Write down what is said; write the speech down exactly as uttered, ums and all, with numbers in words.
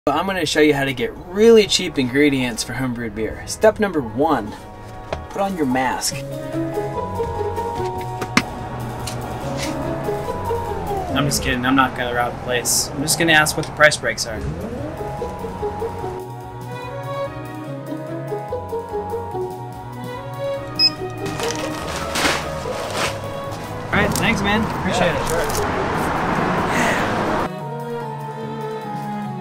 I'm going to show you how to get really cheap ingredients for homebrewed beer. Step number one, put on your mask. I'm just kidding, I'm not going to rob the place. I'm just going to ask what the price breaks are. Alright, thanks man, appreciate yeah, it. Sure.